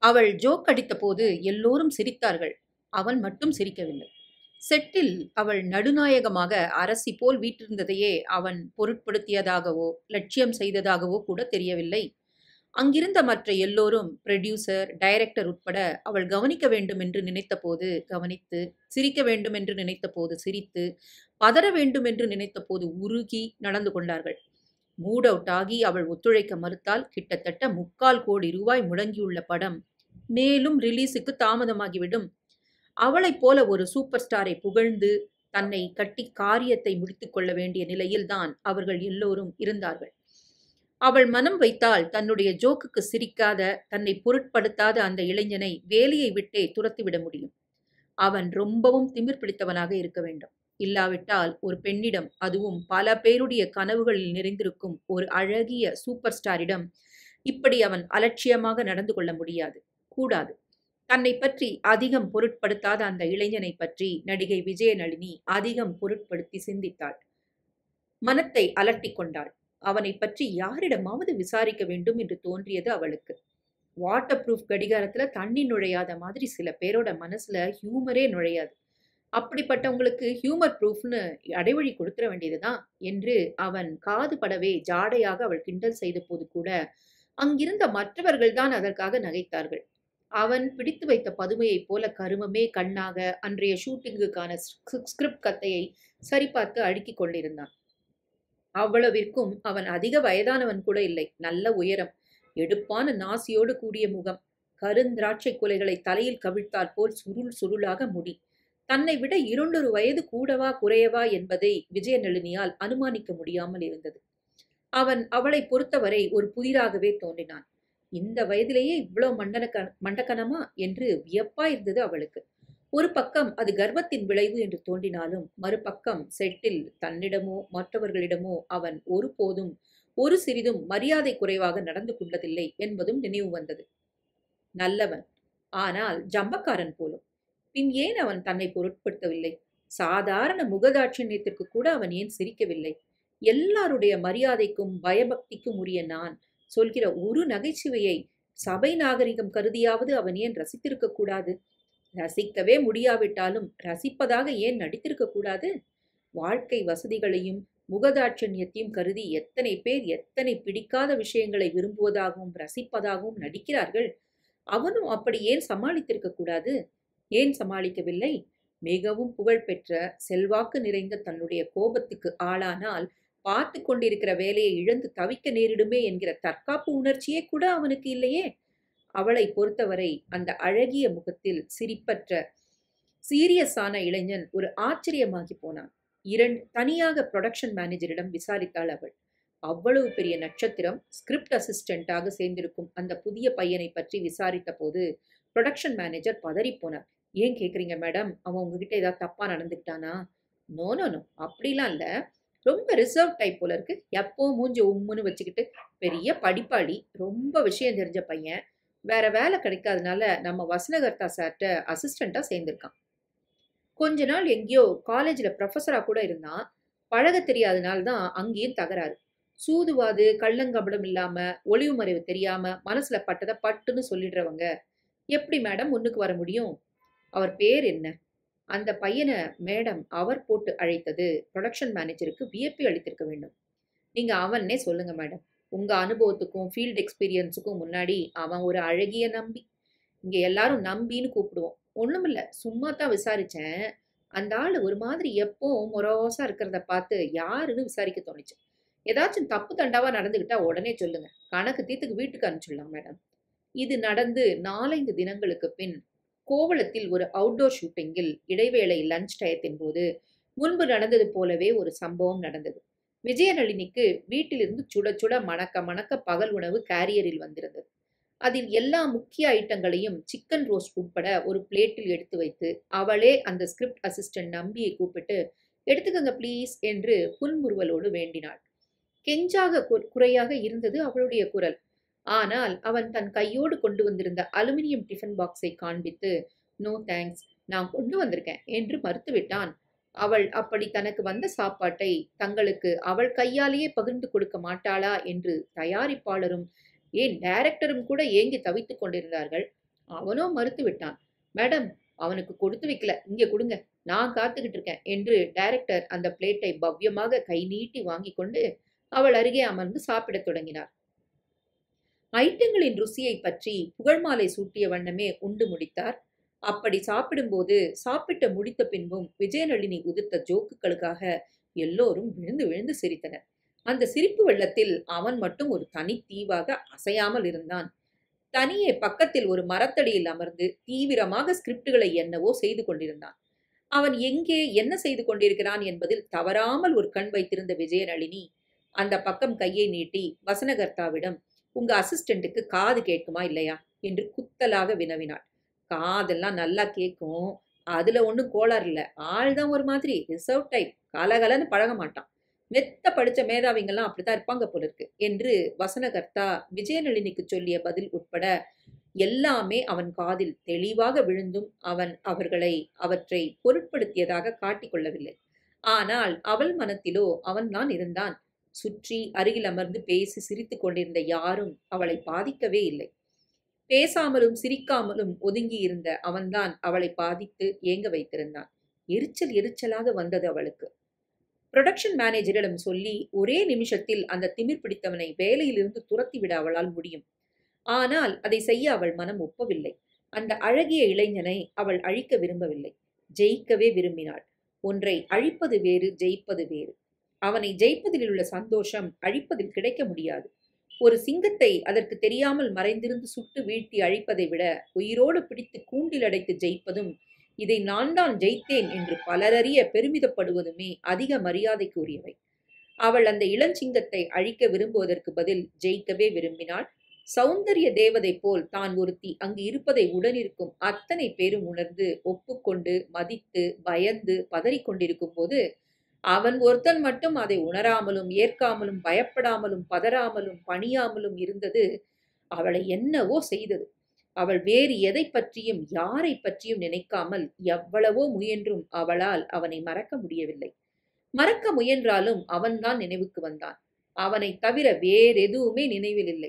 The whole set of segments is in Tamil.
அவள் ஜோக் அடித்தபோது எல்லோரும் சிரித்தார்கள். அவன் மட்டும் சிரிக்கவில்லை. செட்டில் அவள் நடுநாயகமாக அரசி போல் வீற்றிருந்ததையே அவன் பொருட்படுத்தியதாகவோ லட்சியம் செய்ததாகவோ கூட தெரியவில்லை. அங்கிருந்த மற்ற எல்லோரும் புரொடியூசர், டைரக்டர் உட்பட அவள் கவனிக்க வேண்டும் என்று நினைத்தபோது கவனித்து, சிரிக்க வேண்டும் என்று நினைத்தபோது சிரித்து, பதற வேண்டும் என்று நினைத்தபோது உருகி நடந்து கொண்டார்கள். மூட் அவுட் ஆகி அவள் ஒத்துழைக்க மறுத்தால் கிட்டத்தட்ட 3/4 கோடி ரூபாய் முடங்கியுள்ள படம் மேலும் ரிலீஸுக்கு தாமதமாகிவிடும். அவளைப் போல ஒரு சூப்பர் ஸ்டாரை புகழ்ந்து தன்னை கட்டி காரியத்தை முடித்துக் கொள்ள வேண்டிய நிலையில்தான் அவர்கள் எல்லோரும் இருந்தார்கள். அவள் மனம் வைத்தால் தன்னுடைய ஜோக்குக்கு சிரிக்காத, தன்னை பொருட்படுத்தாத அந்த இளைஞனை வேலையை விட்டே துரத்திவிட முடியும். அவன் ரொம்பவும் திமிர் பிடித்தவனாக இருக்க வேண்டும். இல்லாவிட்டால் ஒரு பெண்ணிடம், அதுவும் பல பேருடைய கனவுகளில் நிறைந்திருக்கும் ஒரு அழகிய சூப்பர் ஸ்டாரிடம் இப்படி அவன் அலட்சியமாக நடந்து கொள்ள முடியாது, கூடாது. தன்னை பற்றி அதிகம் பொருட்படுத்தாத அந்த இளைஞனை பற்றி நடிகை விஜயநளினி அதிகம் பொருட்படுத்தி சிந்தித்தாள். மனத்தை அலட்டிக் கொண்டாள். அவனை பற்றி யாரிடமாவது விசாரிக்க வேண்டும் என்று தோன்றியது அவளுக்கு. வாட்டர் ப்ரூஃப் கடிகாரத்துல தண்ணி நுழையாத மாதிரி சில பேரோட மனசுல ஹியூமரே நுழையாது. அப்படிப்பட்டவங்களுக்கு ஹியூமர் ப்ரூஃப்னு அடைவழி கொடுத்துட வேண்டியதுதான் என்று அவன் காது படவே ஜாடையாக அவள் கிண்டல் செய்த போது கூட அங்கிருந்த மற்றவர்கள்தான் அதற்காக நகைத்தார்கள். அவன் பிடித்து வைத்த பதுமையைப் போல கருமமே கண்ணாக அன்றைய ஷூட்டிங்குக்கான ஸ்கிரிப்ட் கத்தையை சரிபார்த்து அடுக்கிக் கொண்டிருந்தான். அவ்வளவிற்கும் அவன் அதிக வயதானவன் கூட இல்லை. நல்ல உயரம், எடுப்பான நாசியோடு கூடிய முகம், கருந்திராட்சை குலைகளை தலையில் கவிழ்த்தாற்போல் சுருள் சுருளாக முடி. தன்னை விட 2 வயது கூடவா குறையவா என்பதை விஜயநளினியால் அனுமானிக்க முடியாமல் இருந்தது. அவன் அவளை பொறுத்தவரை ஒரு புதிராகவே தோன்றினான். இந்த வயதிலேயே இவ்வளவு மண்டக்கனமா என்று வியப்பா இருந்தது அவளுக்கு. ஒரு பக்கம் அது கர்வத்தின் விளைவு என்று தோன்றினாலும், மறுபக்கம் செட்டில் தன்னிடமோ மற்றவர்களிடமோ அவன் ஒருபோதும் ஒரு சிறிதும் மரியாதை குறைவாக நடந்து கொண்டதில்லை என்பதும் நினைவு வந்தது. நல்லவன், ஆனால் ஜம்பக்காரன் போலும். பின் ஏன் அவன் தன்னை பொருட்படுத்தவில்லை? சாதாரண முகதாட்சியத்திற்கு கூட அவன் ஏன் சிரிக்கவில்லை? எல்லாருடைய மரியாதைக்கும் பயபக்திக்கும் உரிய நான் சொல்கிற ஒரு நகைச்சுவையை சபை நாகரிகம் கருதியாவது அவன் ஏன் ரசித்திருக்க கூடாது? ரசிக்கவே முடியாவிட்டாலும் ரசிப்பதாக ஏன் நடித்திருக்க கூடாது? வாழ்க்கை வசதிகளையும் முகதாட்சண்யத்தையும் கருதி எத்தனை பேர் எத்தனை பிடிக்காத விஷயங்களை விரும்புவதாகவும் ரசிப்பதாகவும் நடிக்கிறார்கள். அவனும் அப்படி ஏன் சமாளித்திருக்க கூடாது? ஏன் சமாளிக்கவில்லை? மிகவும் புகழ்பெற்ற, செல்வாக்கு நிறைந்த தன்னுடைய கோபத்துக்கு ஆளானால் பார்த்து கொண்டிருக்கிற வேலையை இழந்து தவிக்க நேரிடுமே என்கிற தற்காப்பு உணர்ச்சியே கூட அவனுக்கு இல்லையே. அவளை பொறுத்தவரை அந்த அழகிய முகத்தில் சிரிப்பற்ற சீரியஸான இளைஞன் ஒரு ஆச்சரியமாகி போனான். தனியாக புரொடக்ஷன் மேனேஜரிடம் விசாரித்தாள் அவள். அவ்வளவு பெரிய நட்சத்திரம் ஸ்கிரிப்ட் அசிஸ்டண்டாக சேர்ந்திருக்கும் அந்த புதிய பையனை பற்றி விசாரித்த போது புரொடக்ஷன் மேனேஜர் பதறி போனார். ஏன் கேட்குறீங்க மேடம்? அவன் உங்ககிட்ட ஏதாவது தப்பா நடந்துக்கிட்டானா? நோ நோ நோ, அப்படிலாம் இல்லை. ரொம்ப ரிசர்வ் டைப் போல இருக்கு. எப்போ மூஞ்சி உம்முன்னு வச்சுக்கிட்டு, பெரிய படிப்பாளி, ரொம்ப விஷயம் தெரிஞ்ச பையன். வேற வேலை கிடைக்காதனால நம்ம வசனகர்த்தா சார்ட்ட அசிஸ்டண்டா சேர்ந்திருக்கான். கொஞ்ச நாள் எங்கேயோ காலேஜில் ப்ரொஃபஸரா கூட இருந்தான். பழக தெரியாதனால தான் அங்கேயும் தகராறு. சூதுவாது, கள்ளங்கபடம் இல்லாம, ஒளிவு மறைவு தெரியாம மனசுல பட்டதை பட்டுன்னு சொல்லிடுறவங்க எப்படி மேடம் முன்னுக்கு வர முடியும்? அவர் பேர் என்ன? அந்த பையனை மேடம் அவர் போட்டு அழைத்தது ப்ரொடக்ஷன் மேனேஜருக்கு வியப்பி அளித்திருக்க வேண்டும். நீங்க அவன்னே சொல்லுங்க மேடம். உங்க அனுபவத்துக்கும் ஃபீல்டு எக்ஸ்பீரியன்ஸுக்கும் முன்னாடி அவன் ஒரு அழகிய நம்பி. இங்க எல்லாரும் நம்பின்னு கூப்பிடுவோம். ஒண்ணுமில்ல, சும்மா தான் விசாரிச்சேன். அந்த ஆள் ஒரு மாதிரி எப்பவும் மொரோசா இருக்கிறத பார்த்து யாருன்னு விசாரிக்க தோணுச்சு. ஏதாச்சும் தப்பு தண்டாவா நடந்துகிட்டா உடனே சொல்லுங்க. கணக்கு தீர்த்துக்கு வீட்டுக்கு அனுப்பிச்சிடலாம் மேடம். இது நடந்து 4-5 தினங்களுக்கு பின் கோவளத்தில் ஒரு அவுட்டோர் ஷூட்டிங்கில் இடைவேளை லஞ்ச் டயத்தின் போது முன்பு நடந்தது போலவே ஒரு சம்பவம் நடந்தது. விஜயநளினிக்கு வீட்டிலிருந்து சுட சுட மணக்க மணக்க பகல் உணவு கேரியரில் வந்திருந்தது. அதில் எல்லா முக்கிய ஐட்டங்களையும் சிக்கன் ரோஸ்ட் உட்பட ஒரு பிளேட்டில் எடுத்து வைத்து அவளே அந்த ஸ்கிரிப்ட் அசிஸ்டன்ட் நம்பியை கூப்பிட்டு, எடுத்துக்கங்க ப்ளீஸ் என்று புன்முறுவலோடு வேண்டினாள். கெஞ்சாக குறையாக இருந்தது அவளுடைய குரல். ஆனால் அவன் தன் கையோடு கொண்டு வந்திருந்த அலுமினியம் டிஃபன் பாக்ஸை காண்பித்து, நோ தேங்க்ஸ், நான் கொண்டு வந்திருக்கேன் என்று மறுத்துவிட்டான். அவள் அப்படி தனக்கு வந்த சாப்பாட்டை தங்களுக்கு அவள் கையாலேயே பகிர்ந்து கொடுக்க மாட்டாளா என்று தயாரிப்பாளரும் ஏன் டைரக்டரும் கூட ஏங்கி தவித்துக் கொண்டிருந்தார்கள். அவனோ மறுத்து விட்டான். மேடம், அவனுக்கு கொடுத்து வைக்கல, இங்க கொடுங்க, நான் காத்துக்கிட்டு இருக்கேன் என்று டைரக்டர் அந்த பிளேட்டை பவ்யமாக கை நீட்டி வாங்கிக் கொண்டு அவள் அருகே அமர்ந்து சாப்பிடத் தொடங்கினார். ஐட்டங்களின் ருசியை பற்றி புகழ்மாலை சூட்டிய வண்ணமே உண்டு முடித்தார். அப்படி சாப்பிடும்போது சாப்பிட்டு முடித்த பின்பும் விஜயநளினி உதிர்த்த ஜோக்குகளுக்காக எல்லோரும் விழுந்து விழுந்து சிரித்தனர். அந்த சிரிப்பு வெள்ளத்தில் அவன் மட்டும் ஒரு தனித்தீவாக அசையாமல் இருந்தான். தனியே பக்கத்தில் ஒரு மரத்தடியில் அமர்ந்து தீவிரமாக ஸ்கிரிப்டுகளை என்னவோ செய்து கொண்டிருந்தான். அவன் எங்கே என்ன செய்து கொண்டிருக்கிறான் என்பதில் தவறாமல் ஒரு கண் வைத்திருந்த விஜயநளினி அந்த பக்கம் கையை நீட்டி வசனகர்த்தாவிடம், உங்க அசிஸ்டண்ட்டுக்கு காது கேட்குமா இல்லையா என்று குத்தலாக வினவினாள். காதெல்லாம் நல்லா கேட்கும், அதுல ஒன்றும் கோளாறு இல்லை. ஆள் தான் ஒரு மாதிரி ரிசர்வ் டைப், கலகலன்னு பழக மாட்டான். மெத்த படிச்ச மேதாவிங்கெல்லாம் அப்படித்தான் இருப்பாங்க போல இருக்கு என்று வசனகர்த்தா விஜயநளினிக்கு சொல்லிய பதில் உட்பட எல்லாமே அவன் காதில் தெளிவாக விழுந்தும் அவன் அவற்றை பொருட்படுத்தியதாக காட்டிக்கொள்ளவில்லை. ஆனால் அவள் மனத்திலோ அவன்தான் இருந்தான். சுற்றி அருகில் அமர்ந்து பேசி சிரித்துக் கொண்டிருந்த யாரும் அவளை பாதிக்கவே இல்லை. பேசாமலும் சிரிக்காமலும் ஒதுங்கி இருந்த அவன்தான் அவளை பாதித்து ஏங்க வைத்திருந்தான். எரிச்சல் எரிச்சலாக வந்தது அவளுக்கு. புரொடக்ஷன் மேனேஜரிடம் சொல்லி ஒரே நிமிஷத்தில் அந்த திமிர் பிடித்தவனை வேலையிலிருந்து துரத்திவிட அவளால் முடியும். ஆனால் அதை செய்ய அவள் மனம் ஒப்பவில்லை. அந்த அழகிய இளைஞனை அவள் அழிக்க விரும்பவில்லை, ஜெயிக்கவே விரும்பினாள். ஒன்றை அழிப்பது வேறு, ஜெயிப்பது வேறு. அவனை ஜெயிப்பதில் உள்ள சந்தோஷம் அழிப்பதில் கிடைக்க முடியாது. ஒரு சிங்கத்தை அதற்கு தெரியாமல் மறைந்திருந்து சுட்டு வீழ்த்தி அழிப்பதை விட உயிரோடு பிடித்து கூண்டில் அடைத்து ஜெயிப்பதும், இதை நான் தான் ஜெயித்தேன் என்று பலரறிய பெருமிதப்படுவதுமே அதிக மரியாதைக்குரியவை. அவள் அந்த இளஞ்சிங்கத்தை அழிக்க விரும்புவதற்கு பதில் ஜெயிக்கவே விரும்பினாள். சௌந்தரிய தேவதை போல் தான் ஒருத்தி அங்கு இருப்பதை உடனிருக்கும் அத்தனை பேரும் உணர்ந்து ஒப்புக்கொண்டு மதித்து பயந்து பதறிக்கொண்டிருக்கும் போது அவன் ஒருத்தன் மட்டும் அதை உணராமலும் ஏற்காமலும் பயப்படாமலும் பதறாமலும் பணியாமலும் இருந்தது அவளை என்னவோ செய்தது. அவள் வேறு எதை பற்றியும் யாரை பற்றியும் நினைக்காமல் எவ்வளவோ முயன்றும் அவளால் அவனை மறக்க முடியவில்லை. மறக்க முயன்றாலும் அவன்தான் நினைவுக்கு வந்தான். அவனை தவிர வேறெதுவுமே நினைவில் இல்லை.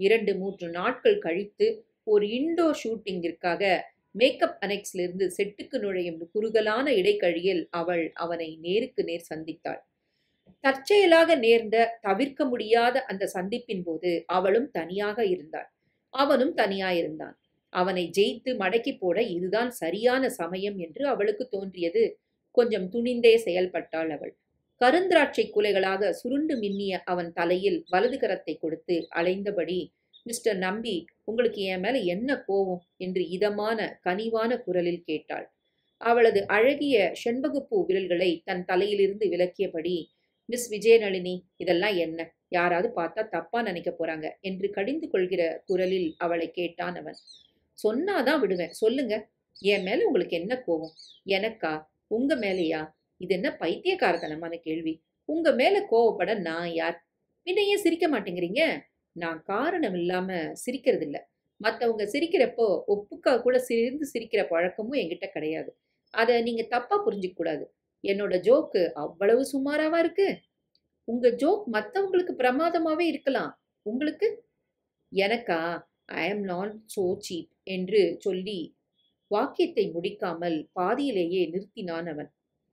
2-3 நாட்கள் கழித்து ஒரு இன்டோர் ஷூட்டிங்கிற்காக மேக்கப் அனெக்ஸிலிருந்து செட்டுக்கு நுழையும் குறுகலான இடைக்கழியில் அவள் அவனை நேருக்கு நேர் சந்தித்தாள். தற்செயலாக நேர்ந்த தவிர்க்க முடியாத அந்த சந்திப்பின் போது அவளும் தனியாக இருந்தாள், அவனும் தனியாயிருந்தான். அவனை ஜெயித்து மடக்கி போட இதுதான் சரியான சமயம் என்று அவளுக்கு தோன்றியது. கொஞ்சம் துணிந்தே செயல்பட்டாள் அவள். கருந்திராட்சை குலைகளாக சுருண்டு மின்னிய அவன் தலையில் வலது கரத்தை கொடுத்து அலைந்தபடி, மிஸ்டர் நம்பி, உங்களுக்கு என் மேல என்ன கோவம் என்று இதமான கனிவான குரலில் கேட்டாள். அவளது அழகிய செண்பகப்பூ விரல்களை தன் தலையிலிருந்து விலக்கியபடி, மிஸ் விஜயநளினி, இதெல்லாம் என்ன, யாராவது பார்த்தா தப்பா நினைக்க போறாங்க என்று கடிந்து கொள்கிற குரலில் அவளை கேட்டான் அவன். சொன்னாதான் விடுவேன், சொல்லுங்க, என் மேல உங்களுக்கு என்ன கோவம்? எனக்கா? உங்க மேலையா? இது என்ன பைத்தியக்காரத்தனமான கேள்வி? உங்க மேல கோவப்பட நான் யார்? பின்ன ஏன் சிரிக்க மாட்டேங்கிறீங்க? நான் காரணம் இல்லாம சிரிக்கிறது இல்ல. மத்தவங்க சிரிக்கிறப்போ ஒப்புக்கா கூட சேர்ந்து சிரிக்கிற பழக்கமும் என்கிட்ட கிடையாது. அத நீங்க தப்பா புரிஞ்சுக்க கூடாது. என்னோட ஜோக்கு அவ்வளவு சுமாராவா இருக்கு? உங்க ஜோக் மத்தவங்களுக்கு பிரமாதமாவே இருக்கலாம். உங்களுக்கு? எனக்கா? ஐ am not so cheap என்று சொல்லி வாக்கியத்தை முடிக்காமல் பாதியிலேயே நிறுத்தினான் அவன்.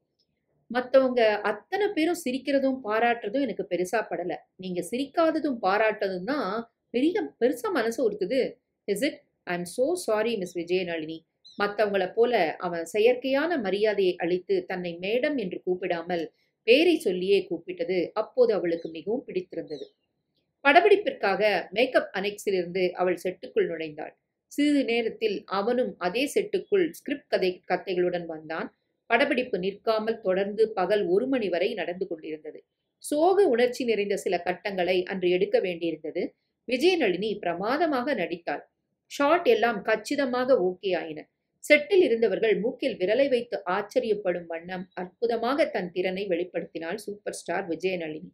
மத்தவங்க அத்தனை பேரும் சிரிக்கிறதும் பாராட்டுறதும் எனக்கு பெருசா படல. நீங்க சிரிக்காததும் பாராட்டதும் தான் பெருசா மனசு உறுத்துது. Is it? I am so sorry miss Vijayanalini. மத்தவங்கள போல அவன் செயற்கையான மரியாதையை அளித்து தன்னை மேடம் என்று கூப்பிடாமல் பேரை சொல்லியே கூப்பிட்டது அப்போது அவளுக்கு மிகவும் பிடித்திருந்தது. படப்பிடிப்பிற்காக மேக்கப் அனெக்ஸிலிருந்து அவள் செட்டுக்குள் நுழைந்தாள். சிறிது நேரத்தில் அவனும் அதே செட்டுக்குள் ஸ்கிரிப்ட் கதைகளுடன் வந்தான். படப்பிடிப்பு நிற்காமல் தொடர்ந்து பகல் 1 மணி வரை நடந்து கொண்டிருந்தது. சோக உணர்ச்சி நிறைந்த சில கட்டங்களை அன்று எடுக்க வேண்டியிருந்தது. விஜயநளினி பிரமாதமாக நடித்தாள். ஷாட் எல்லாம் கச்சிதமாக ஓகே ஆயின. செட்டில் இருந்தவர்கள் மூக்கில் விரலை வைத்து ஆச்சரியப்படும் வண்ணம் அற்புதமாக தன் திறனை வெளிப்படுத்தினாள் சூப்பர் ஸ்டார் விஜயநளினி.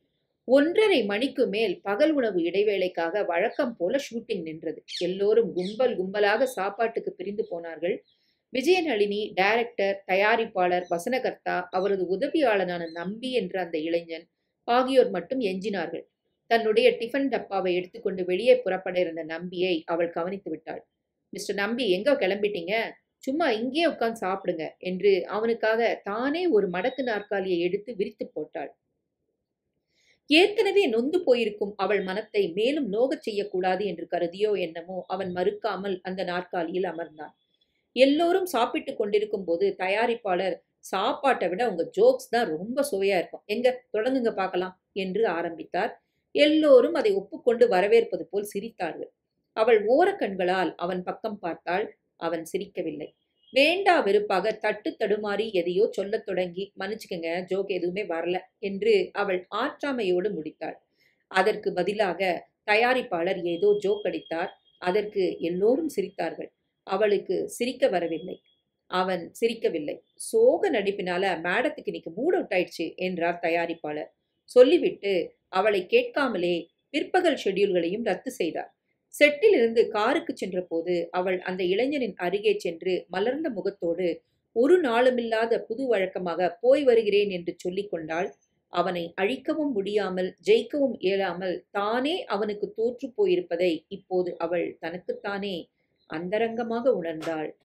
1.5 மணிக்கு மேல் பகல் உணவு இடைவேளைக்காக வழக்கம் போல ஷூட்டிங் நின்றது. எல்லோரும் கும்பல் கும்பலாக சாப்பாட்டுக்கு பிரிந்து போனார்கள். விஜயநளினி, டைரக்டர், தயாரிப்பாளர், வசனகர்த்தா, அவரது உதவியாளனான நம்பி என்ற அந்த இளைஞன் ஆகியோர் மட்டும் எஞ்சினார்கள். தன்னுடைய டிஃபன் டப்பாவை எடுத்துக்கொண்டு வெளியே புறப்பட இருந்த நம்பியை அவள் கவனித்து விட்டாள். மிஸ்டர் நம்பி எங்க கிளம்பிட்டீங்க? சும்மா இங்கேயே உட்கார்ந்து சாப்பிடுங்க என்று அவனுக்காக தானே ஒரு மடக்கு நாற்காலியை எடுத்து விரித்துப் போட்டாள். ஏற்கனவே நொந்து போயிருக்கும் அவள் மனத்தை மேலும் நோகச் செய்யக்கூடாது என்று கருதியோ என்னமோ அவன் மறுக்காமல் அந்த நாற்காலியில் அமர்ந்தான். எல்லோரும் சாப்பிட்டுக் கொண்டிருக்கும் போது தயாரிப்பாளர், சாப்பாட்டை விட உங்க ஜோக்ஸ் தான் ரொம்ப சுவையா இருக்கும். எங்க தொடங்குங்க பார்க்கலாம் என்று ஆரம்பித்தார். எல்லோரும் அதை ஒப்புக்கொண்டு வரவேற்பது போல் சிரித்தார்கள். அவள் ஓரக்கண்களால் அவன் பக்கம் பார்த்தாள். அவன் சிரிக்கவில்லை. வேண்டா வெறுப்பாக தட்டு தடுமாறி எதையோ சொல்லத் தொடங்கி, மன்னிச்சுக்கங்க, ஜோக் எதுவுமே வரல என்று அவள் ஆற்றாமையோடு முடித்தாள். அதற்கு பதிலாக தயாரிப்பாளர் ஏதோ ஜோக் அடித்தார். அதற்கு எல்லோரும் சிரித்தார்கள். அவளுக்கு சிரிக்க வரவில்லை. அவன் சிரிக்கவில்லை. சோக நடிப்பினால மேடத்துக்கு இன்னைக்கு மூட் அவுட் ஆயிடுச்சு என்றார் தயாரிப்பாளர். சொல்லிவிட்டு அவளை கேட்காமலே பிற்பகல் ஷெட்யூல்களையும் ரத்து செய்தார். செட்டில் இருந்து காருக்கு சென்றபோது அவள் அந்த இளைஞனின் அருகே சென்று மலர்ந்த முகத்தோடு ஒரு நாளுமில்லாத புது வழக்கமாக போய் வருகிறேன் என்று சொல்லிக் கொண்டாள். அவனை அழிக்கவும் முடியாமல் ஜெயிக்கவும் இயலாமல் தானே அவனுக்கு தோற்று போயிருப்பதை இப்போது அவள் தனக்குத்தானே அந்தரங்கமாக உணர்ந்தாள்.